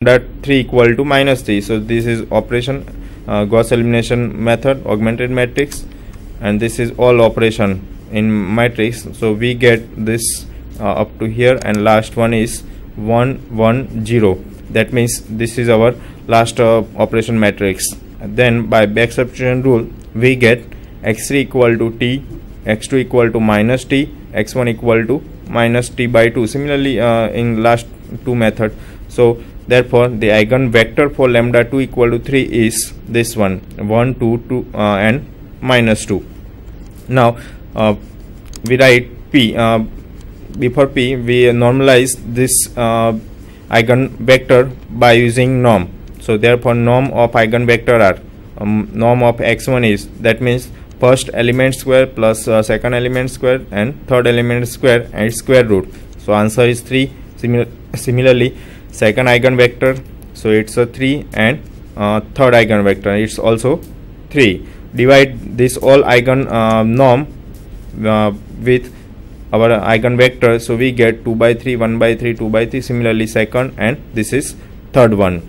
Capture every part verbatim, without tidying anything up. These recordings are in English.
lambda three equal to minus three. So this is operation uh, Gauss elimination method, augmented matrix, and this is all operation in matrix. So we get this uh, up to here, and last one is one one zero. That means this is our last uh, operation matrix. Then by back substitution rule we get x three equal to t, x two equal to minus t, x one equal to minus t by two. Similarly uh, in last two method. So therefore the eigenvector for lambda two equal to three is this one, one two two uh, and minus two. Now uh, we write p. Uh, before p we normalize this uh, eigenvector by using norm. So therefore norm of eigenvector are um, norm of x one is, that means first element square plus uh, second element square and third element square and square root. So answer is three. Simil similarly second eigenvector, so it's a three, and uh, third eigenvector it's also three. Divide this all eigen uh, norm uh, with our eigenvector, so we get two by three, one by three, two by three. Similarly second, and this is third one,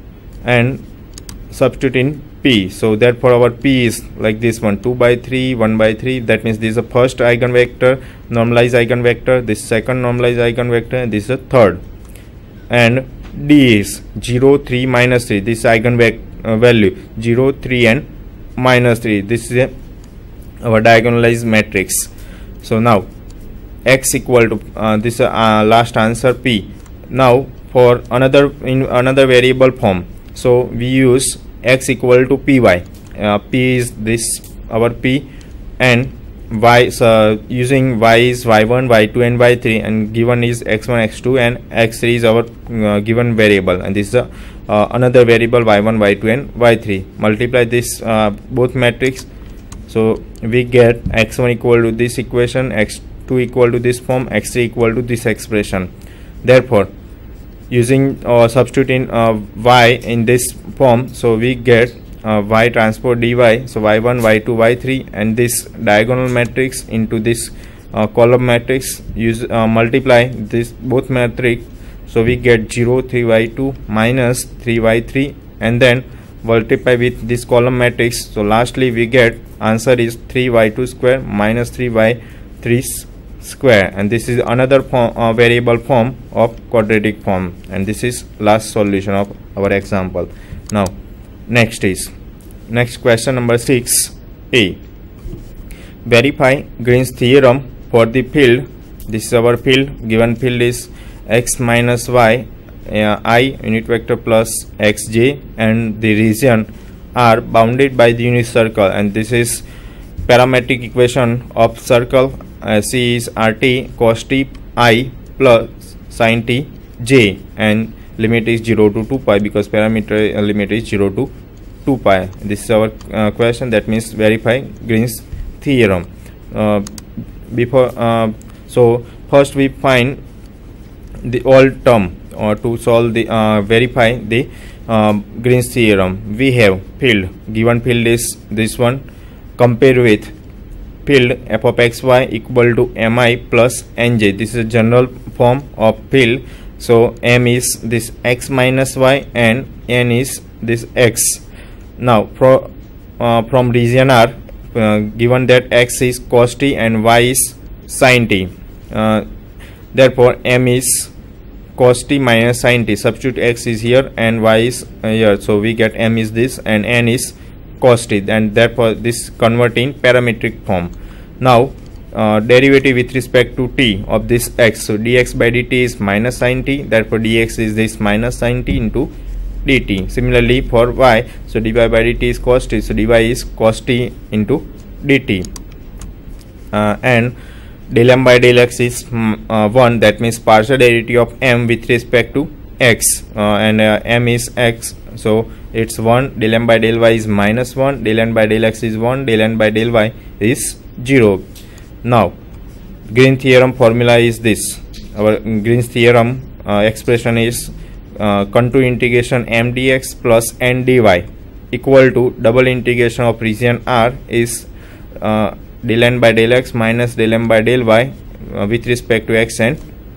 and substitute in p. So therefore our p is like this one, two by three, one by three. That means this is the first eigenvector, normalized eigenvector, this second normalized eigenvector, and this is the third. And d is zero, three, minus three. This eigenvector uh, value zero, three and minus three. This is a, our diagonalized matrix. So now x equal to uh, this uh, last answer p. Now for another in another variable form, so we use x equal to py. Uh, p is this our p, and y, so using y is y one, y two and y three, and given is x one, x two and x three is our uh, given variable, and this is a, uh, another variable y one, y two and y three. Multiply this uh, both matrix, so we get x one equal to this equation, x two equal to this form, x three equal to this expression. Therefore using uh, substituting uh, y in this form, so we get uh, y transpose dy, so y one, y two, y three, and this diagonal matrix into this uh, column matrix. Use uh, multiply this both matrix, so we get zero, three, y two minus three, y three, and then multiply with this column matrix. So lastly we get answer is three y two square minus three y three square, and this is another form, uh, variable form of quadratic form, and this is last solution of our example. Now next is next question number six a. Verify Green's theorem for the field. This is our field. Given field is x minus y uh, I unit vector plus xj, and the region are bounded by the unit circle, and this is parametric equation of circle. Uh, C is rt cos t I plus sin t j, and limit is zero to two pi because parameter uh, limit is zero to two pi. This is our uh, question, that means verify Green's theorem. Uh, before uh, so first we find the all term or to solve the uh, verify the uh, Green's theorem. We have field, given field is this one, compare with field f of xy equal to mi plus nj. This is a general form of field. So m is this x minus y and n is this x. Now pro, uh, from region R, uh, given that x is cos t and y is sin t, uh, therefore m is cos t minus sin t. Substitute x is here and y is uh, here, so we get m is this and n is cos t, and therefore this convert in parametric form. Now uh, derivative with respect to t of this x, so dx by dt is minus sin t, therefore dx is this minus sin t into dt. Similarly for y, so dy by dt is cos t, so dy is cos t into dt, uh, and del m by del x is uh, one, that means partial derivative of m with respect to x, uh, and uh, m is x, so it's one. Del m by del y is minus one, del n by del x is one, del n by del y is zero. Now Green theorem formula is this. Our Green's theorem uh, expression is uh, contour integration m dx plus n dy equal to double integration of region R is uh, del n by del x minus del m by del y uh, with respect to x and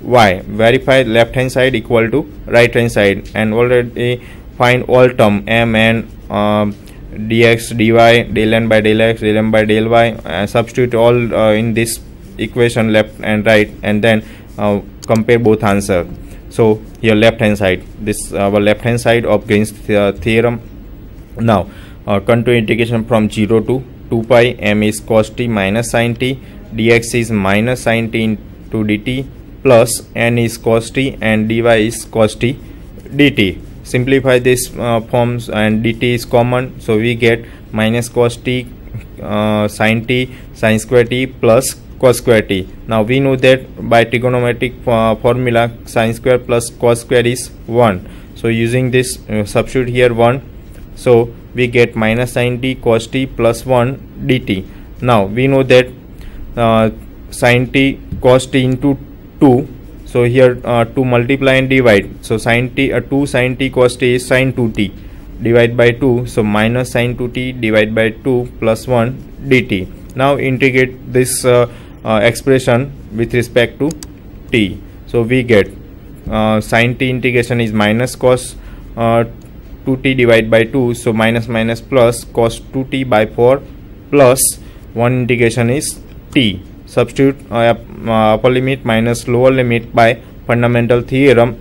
y. Verify left hand side equal to right hand side, and already find all term m and uh, dx dy, del n by del x, del m by del y, uh, substitute all uh, in this equation left and right, and then uh, compare both answer. So here left hand side, this uh, our left hand side of Green's the theorem. Now uh, contour integration from zero to two pi, m is cos t minus sin t, dx is minus sin t into dt, plus n is cos t and dy is cos t dt. Simplify this uh, forms, and dt is common, so we get minus cos t uh, sin t sin square t plus cos square t. Now we know that by trigonometric uh, formula sin square plus cos square is one, so using this uh, substitute here one, so we get minus sin t cos t plus one dt. Now we know that uh, sin t cos t into two, so here uh, two multiply and divide, so sin t uh, two sin t cos t is sin two t, divide by two, so minus sin two t divide by two plus one dt. Now integrate this uh, uh, expression with respect to t, so we get uh, sin t integration is minus cos uh, two t divided by two, so minus minus plus cos two t by four plus one integration is t. Substitute uh, uh, upper limit minus lower limit by fundamental theorem.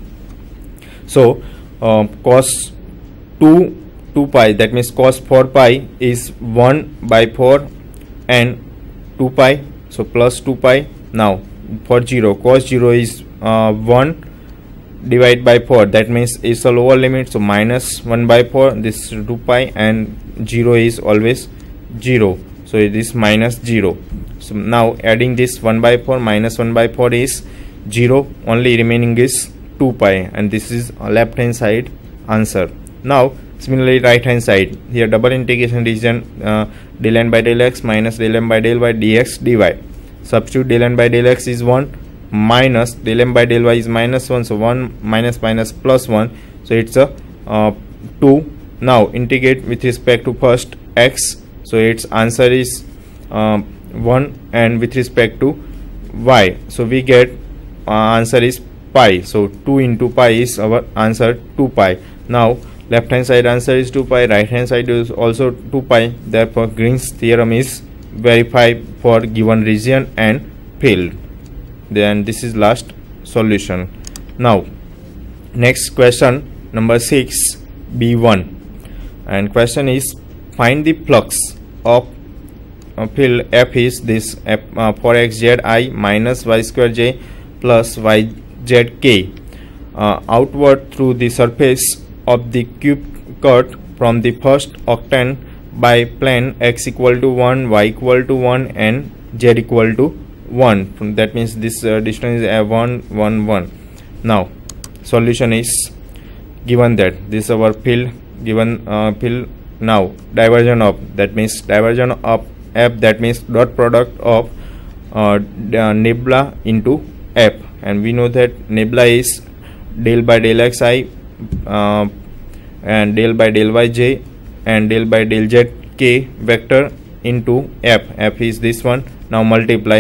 So uh, cos two two pi, that means cos four pi is one by four and two pi, so plus two pi. Now for zero, cos zero is uh, one divided by four, that means it's a lower limit, so minus one by four, this two pi, and zero is always zero, so it is minus zero. So now adding this one by four minus one by four is zero, only remaining is two pi, and this is a left hand side answer. Now similarly right hand side, here double integration region uh, del n by del x minus del m by del y dx dy. Substitute del n by del x is one, minus del m by del y is minus one, so one minus minus plus one, so it's a uh, two. Now integrate with respect to first x, so its answer is uh, one, and with respect to y, so we get uh, answer is pi, so two into pi is our answer, two pi. Now left hand side answer is two pi, right hand side is also two pi, therefore Green's theorem is verified for given region and field. Then this is last solution. Now next question number six, B one, and question is find the flux of uh, field F is this F, uh, for x z I minus y square j plus y z k uh, outward through the surface of the cube cut from the first octant by plane x equal to one, y equal to one, and z equal to one. That means this uh, distance is uh, one one one. Now solution is given that this is our field, given uh, field. Now divergence of, that means divergence of F, that means dot product of uh, nebula into F, and we know that nebula is del by del xi uh, and del by del yj and del by del zk vector into F. F is this one. Now multiply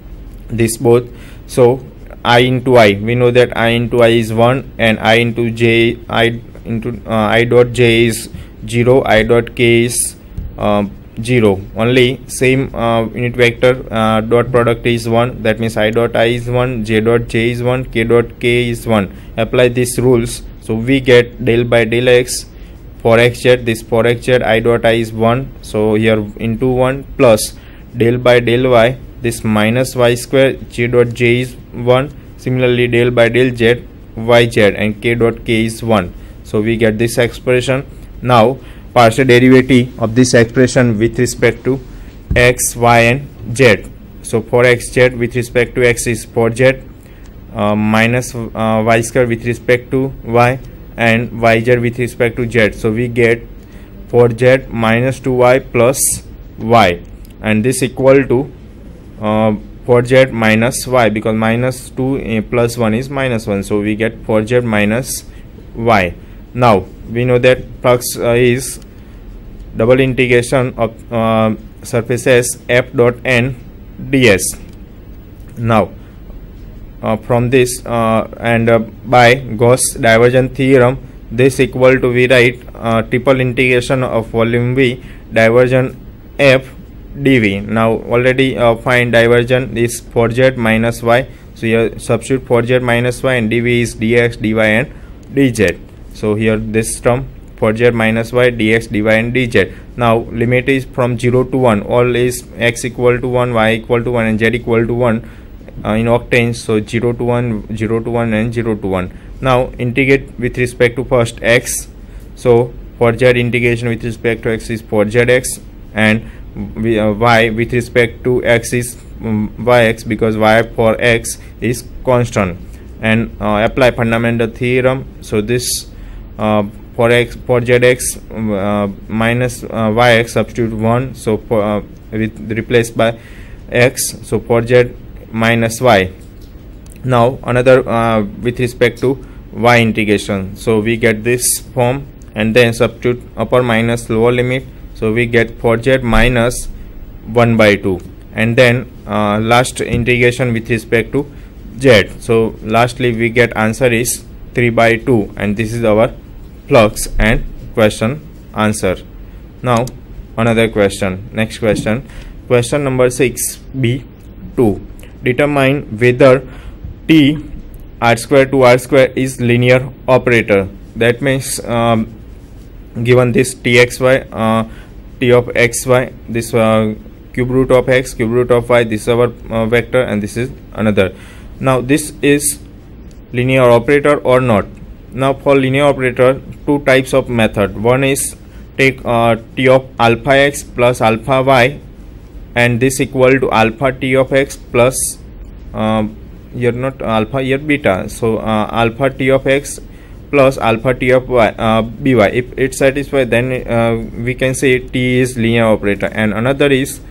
this both, so I into I, we know that I into I is one, and I into j, I into uh, I dot j is zero, I dot k is uh, zero. Only same uh, unit vector uh, dot product is one, that means I dot I is one, j dot j is one, k dot k is one. Apply these rules, so we get del by del x for xz, this for xz I dot I is one, so here into one, plus del by del y, this minus y square, j dot j is one, similarly del by del z yz, and k dot k is one, so we get this expression. Now partial derivative of this expression with respect to x, y, and z. So for xz with respect to x is four z uh, minus uh, y square with respect to y, and yz with respect to z, so we get four z minus two y plus y, and this equal to uh, four z minus y, because minus two uh, plus one is minus one, so we get four z minus y. Now we know that flux uh, is double integration of uh, surfaces f dot n ds. Now uh, from this uh, and uh, by Gauss divergence theorem, this equal to we write uh, triple integration of volume V divergence f dv. Now already uh, find divergence is four z minus y, so here substitute four z minus y, and dv is dx, dy and dz. So here this term four z minus y, dx, dy and dz. Now limit is from zero to one, all is x equal to one, y equal to one and z equal to one uh, in octanes, so zero to one, zero to one and zero to one. Now integrate with respect to first x, so four z integration with respect to x is four z x, and we, uh, y with respect to x is um, yx, because y for x is constant, and uh, apply fundamental theorem. So this uh, for x for zx uh, minus uh, yx substitute one, so for uh, with replaced by x, so for z minus y. Now another uh, with respect to y integration, so we get this form, and then substitute upper minus lower limit, so we get four z minus one by two, and then uh, last integration with respect to z, so lastly we get answer is three by two, and this is our flux and question answer. Now another question, next question, question number six b two, determine whether t r square to r square is linear operator. That means um, given this txy, uh, t of xy, this uh, cube root of x, cube root of y, this is our uh, vector, and this is another. Now this is linear operator or not. Now for linear operator, two types of method. One is take uh, t of alpha x plus alpha y, and this equal to alpha t of x plus uh, here not alpha, here beta, so uh, alpha t of x plus alpha t of y, uh, by. If it satisfies, then uh, we can say t is linear operator. And another is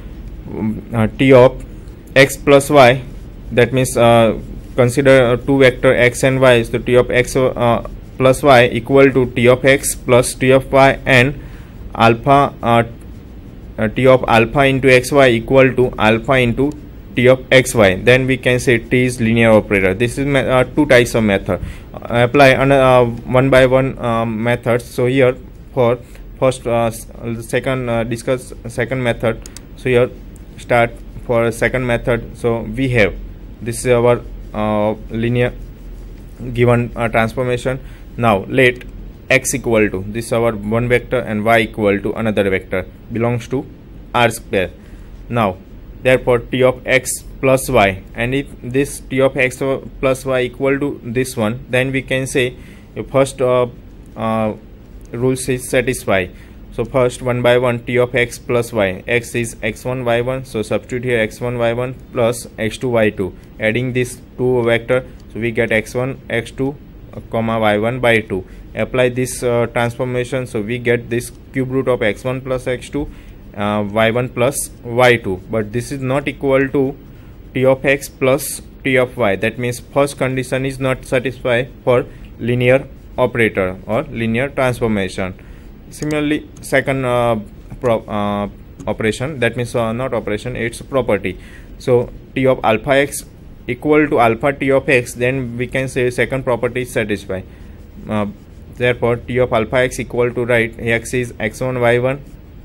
um, uh, t of x plus y, that means uh, consider uh, two vector x and y, so t of x uh, plus y equal to t of x plus t of y, and alpha uh, uh, t of alpha into xy equal to alpha into t of xy. Then we can say t is linear operator. This is uh, two types of method. Uh, apply on uh, one by one uh, methods. So here for first uh, second uh, discuss second method. So here start for second method. So we have this is our uh, linear given uh, transformation. Now let x equal to this our one vector and y equal to another vector belongs to r square. Now therefore t of x plus y, and if this t of x plus y equal to this one, then we can say first uh, uh, rules is satisfy. So first one by one t of x plus y, x is x one y one, so substitute here x one y one plus x two y two, adding this two vector, so we get x one x two uh, comma y one by two. Apply this uh, transformation, so we get this cube root of x one plus x two uh, y one plus y two, but this is not equal to t of x plus t of y. That means first condition is not satisfied for linear operator or linear transformation. Similarly second uh, pro, uh, operation, that means uh, not operation, it's property. So t of alpha x equal to alpha t of x, then we can say second property is satisfied. Uh, therefore t of alpha x equal to, right, x is x one y one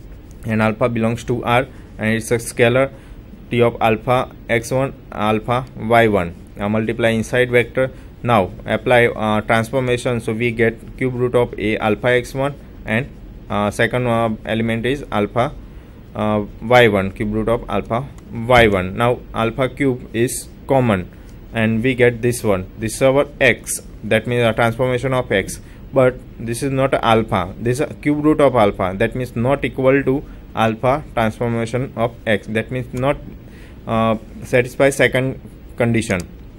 and alpha belongs to r, and it's a scalar, t of alpha x one alpha y one, uh, multiply inside vector. Now apply uh, transformation, so we get cube root of a alpha x one, and uh, second uh, element is alpha uh, y one, cube root of alpha y one. Now alpha cube is common, and we get this one, this is our x, that means a transformation of x, but this is not alpha, this is a cube root of alpha, that means not equal to alpha transformation of x, that means not uh, satisfy second condition.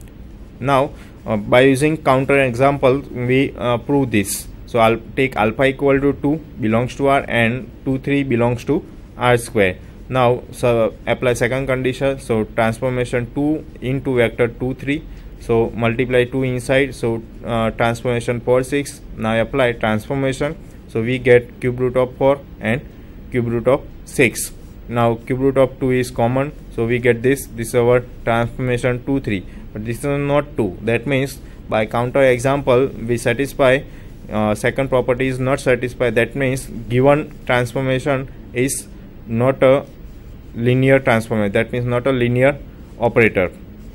Now uh, by using counter example we uh, prove this. So I'll take alpha equal to two belongs to r and two three belongs to r square. Now so apply second condition, so transformation two into vector two three, so multiply two inside, so uh, transformation four six. Now apply transformation, so we get cube root of four and cube root of six. now cube root of two is common, so we get this. This is our transformation two three, but this is not two. That means by counter example we satisfy uh, second property is not satisfied. That means given transformation is not a linear transformation, that means not a linear operator.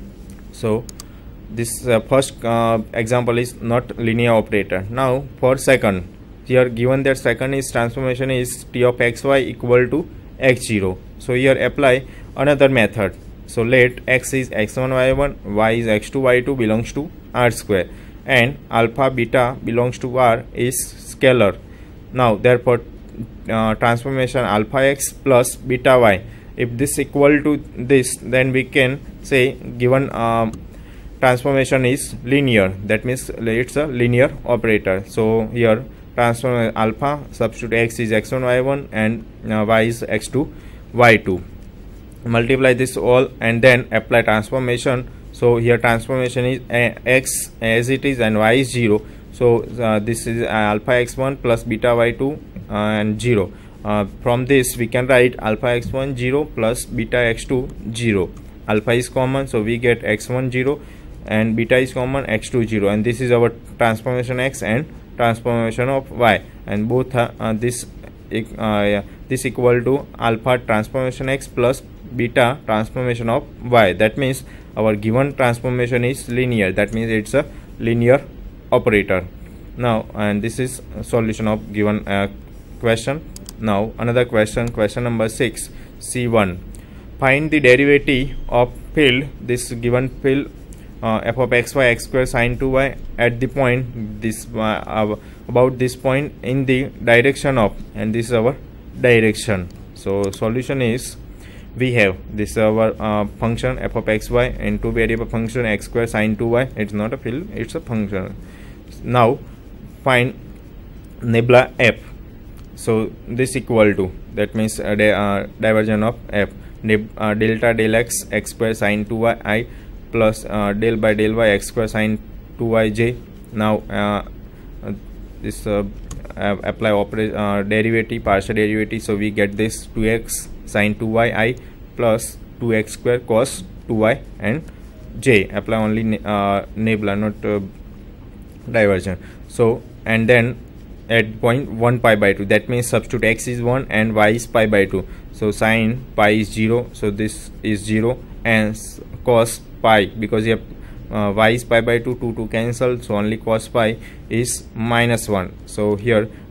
So this uh, first uh, example is not linear operator. Now for second, here given that second is transformation is t of xy equal to x zero, so here apply another method. So let x is x one y one, y is x two y two belongs to r square, and alpha beta belongs to r is scalar. Now therefore uh, transformation alpha x plus beta y, if this equal to this, then we can say given um, transformation is linear, that means it's a linear operator. So here transform alpha, substitute x is x one y one and uh, y is x two y two, multiply this all and then apply transformation. So here transformation is uh, x as it is and y is zero, so uh, this is uh, alpha x one plus beta y two uh, and zero. Uh, from this we can write alpha x one zero plus beta x two zero. Alpha is common, so we get x one zero and beta is common, x two zero, and this is our transformation x and transformation of y, and both uh, uh, this uh, yeah, this equal to alpha transformation x plus beta transformation of y. That means our given transformation is linear, that means it's a linear operator. Now and this is a solution of given uh, question. Now another question, question number six, C one. Find the derivative of field, this given field uh, f of xy x square sine two y at the point this uh, uh, about this point in the direction of, and this is our direction. So solution is, we have this is our uh, function f of xy and two variable function x square sine two y. It's not a field, it's a function. Now find nabla f. So this equal to, that means uh, di uh, divergence of f, uh, delta del x x square sine two y I plus uh, del by del y x square sine two y j. Now uh, uh, this uh, uh, apply operate uh, derivative, partial derivative, so we get this two x sine two y I plus two x square cos two y and j. Apply only uh, nabla, not uh, divergence. So and then at point one pi by two, that means substitute x is one and y is pi by two, so sine pi is zero, so this is zero, and cos pi, because you have uh, y is pi by two, two two cancel, so only cos pi is minus one. So here